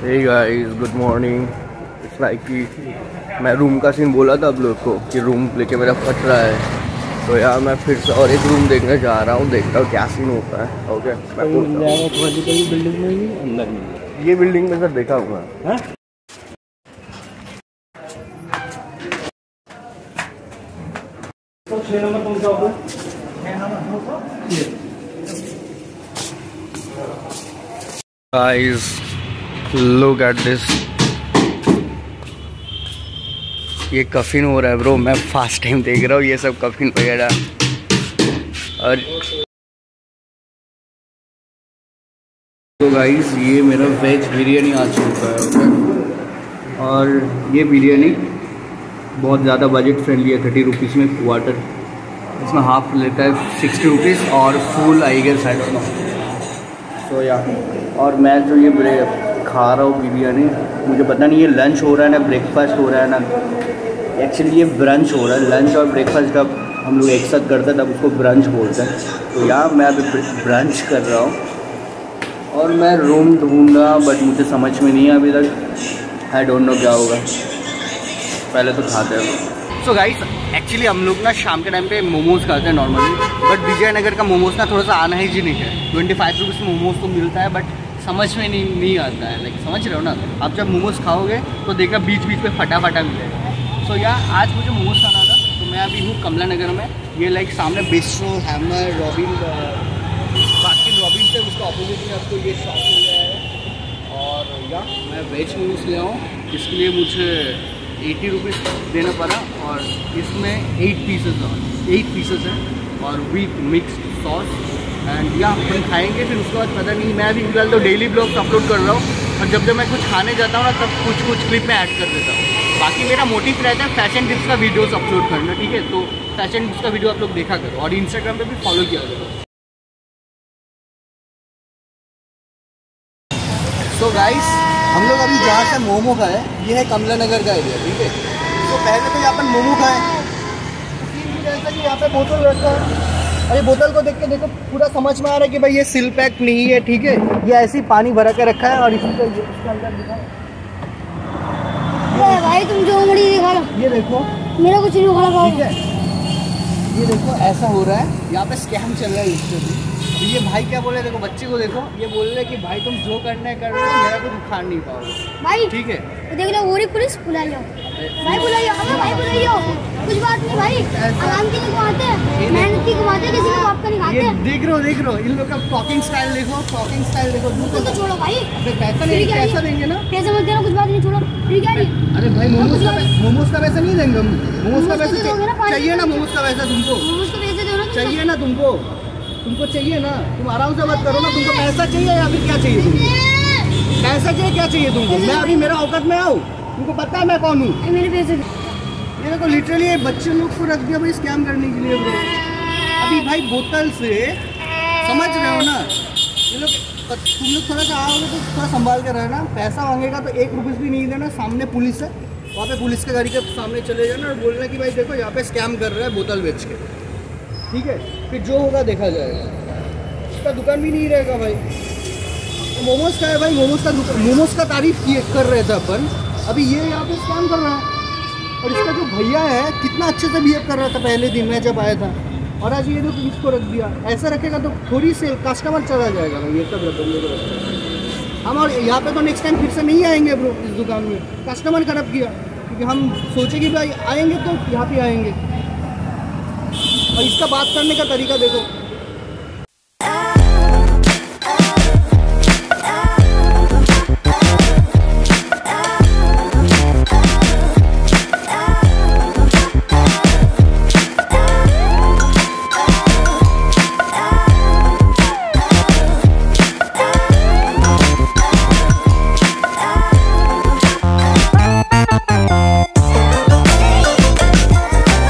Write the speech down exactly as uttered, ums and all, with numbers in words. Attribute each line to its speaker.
Speaker 1: Hey guys, good morning. It's like कि मैं room का सीन बोला था आप लोग को कि रूम लेके मेरा फट रहा है, तो यार मैं फिर से और एक रूम देखने जा रहा हूँ, देखता हूँ क्या सीन होता है। ओके, मैं
Speaker 2: बिल्डिंग में ही अंदर में
Speaker 1: ये बिल्डिंग में सर देखा हुआ है।
Speaker 2: तो छह नंबर कौन सा होगा? छह number
Speaker 1: guys, look at this. ये कफिन हो रहा है ब्रो, मैं फर्स्ट टाइम देख रहा हूँ ये सब कफिन वगैरह। और तो गाइस, ये मेरा वेज बिरयानी आ चुका है। ओके, और ये बिरयानी बहुत ज़्यादा बजट फ्रेंडली है, थर्टी रुपीज़ में क्वार्टर। इसमें हाफ लेता है सिक्सटी रुपीज़ और फुल आई गेस है। तो या और मैं जो ये खा रहा हूँ बिरयानी, मुझे पता नहीं ये लंच हो रहा है ना ब्रेकफास्ट हो रहा है ना। एक्चुअली ये ब्रंच हो रहा है। लंच और ब्रेकफास्ट जब हम लोग एक साथ करते हैं तब उसको ब्रंच बोलते हैं। तो यहाँ मैं अभी ब्रंच कर रहा हूँ और मैं रूम ढूंढा, बट मुझे समझ में नहीं है अभी तक। आई डोंट नो क्या होगा, पहले तो खाते हैं। सो गाइस, एक्चुअली हम लोग ना शाम के टाइम पे मोमोज खाते हैं नॉर्मली, बट विजयनगर का मोमोज ना थोड़ा सा अनहाइजीनिक है। ट्वेंटी फाइव रुपीज़ में मोमोज तो मिलता है, बट समझ में नहीं नहीं आता है। लाइक समझ रहे हो ना, आप जब मोमोज खाओगे तो देखना बीच बीच में फटा फटा मिलेगा। सो so, यार आज मुझे मोमोज खाना था, तो मैं अभी हूँ कमला नगर में। ये लाइक सामने bistro, Hammer, Robin, Baskin Robbins से उसका अपोजिट में आपको ये शॉप मिल गया है। और या मैं वेज मोमोज ले आऊँ, इसके लिए मुझे एटी रुपीज़ देना पड़ा। और इसमें एट पीसेस एट पीसेस है और विथ मिक्स्ड सॉस। एंड या हम खाएंगे, फिर उसके बाद पता नहीं। मैं अभी फिलहाल तो डेली ब्लॉग्स अपलोड कर रहा हूँ, और जब जब मैं कुछ खाने जाता हूँ ना तब कुछ कुछ क्लिप में ऐड कर देता हूँ। बाकी मेरा मोटिव रहता है फैशन टिप्स का वीडियोस अपलोड करना, ठीक है। तो फैशन टिप्स का वीडियो आप लोग देखा करो और इंस्टाग्राम पे भी फॉलो किया करो। सो गाइस, हम लोग अभी जहाँ से मोमो खाए, ये है कमला नगर का एरिया, ठीक है। तो पहले तो यहाँ पर मोमो खाए, जैसा कि यहाँ पे बोतल रखा है, और ये बोतल को देख के देखो पूरा समझ में आ रहा है कि भाई ये सील पैक नहीं है, ठीक है। ये ऐसी पानी भरा के रखा है और इसी को इसके अंदर दिखा है।
Speaker 3: भाई तुम जो उंगली दिखा लो,
Speaker 1: ये देखो
Speaker 3: मेरा कुछ नहीं उखाड़ा पाओगे,
Speaker 1: ठीक है। ये देखो ऐसा हो रहा है, यहाँ पे स्कैम चल रहा है इससे भी। तो ये भाई क्या बोल रहे, देखो बच्चे को देखो, ये बोल रहे कि भाई तुम जो करना है कर लो, मेरा कुछ उखाड़ नहीं पाओगे
Speaker 3: भाई,
Speaker 1: ठीक है।
Speaker 3: तो देख लो वो पुलिस बुलाइयो, भाई बुलाइयो, हमें भाई बुलाइयो, कुछ बात नहीं भाई, आराम की घुमाते हैं, मेहनत की घुमाते हैं, किसी को बाप का नहीं खाते।
Speaker 1: ये देख रहे हो देख रहे हो इन लोग का टॉकिंग स्टाइल देखो, टॉकिंग स्टाइल देखो।
Speaker 3: तो, तो छोड़ो भाई,
Speaker 1: पैसा नहीं, पैसा देंगे ना,
Speaker 3: पैसा मत देना, कुछ बात नहीं, छोड़ो ठीक है।
Speaker 1: अरे भाई मोमोज का मोमोज का पैसा नहीं देंगे हम, मोमोज का पैसा चाहिए ना, मोमोज का पैसा तुमको
Speaker 3: मोमोज का पैसा दो ना,
Speaker 1: चाहिए ना तुमको, तुमको चाहिए ना, तुम आराम से बात करो ना। तुमको पैसा चाहिए या फिर क्या चाहिए तुमको? पैसा चाहिए, क्या चाहिए तुमको? मैं अभी मेरा औकात में आऊँ, तुमको पता है मैं कौन हूँ?
Speaker 3: मेरे पैसे
Speaker 1: ये देखो लिटरली बच्चे लोग को रख दिया भाई स्कैम करने के लिए। अभी भाई बोतल से, समझ रहे हो ना, ये लोग तुम लोग थोड़ा सा आओगे तो थोड़ा संभाल के रहना। पैसा मांगेगा तो एक रुपीस भी नहीं देना। सामने पुलिस है, वहाँ पे पुलिस के गाड़ी के सामने चले जाना और बोलना कि भाई देखो यहाँ पे स्कैम कर रहा है बोतल बेच के, ठीक है। फिर जो होगा देखा जाएगा। इसका दुकान भी नहीं रहेगा भाई। तो मोमोज का है भाई, मोमोज का मोमोज का तारीफ किए कर रहे थे अपन, अभी ये यहाँ पे स्कैम कर रहा है। और इसका जो भैया है कितना अच्छे से बिहेव कर रहा था पहले दिन मैं जब आया था, और आज ये जो इसको रख दिया। ऐसा रखेगा तो थोड़ी सेल कस्टमर चला जाएगा भाई, ये सब बंदे को रखा। हम और यहाँ पे तो नेक्स्ट टाइम फिर से नहीं आएंगे ब्रो इस दुकान में। कस्टमर खराब किया, क्योंकि हम सोचे कि भाई आएंगे तो यहाँ पे आएंगे। और इसका बात करने का तरीका देखो,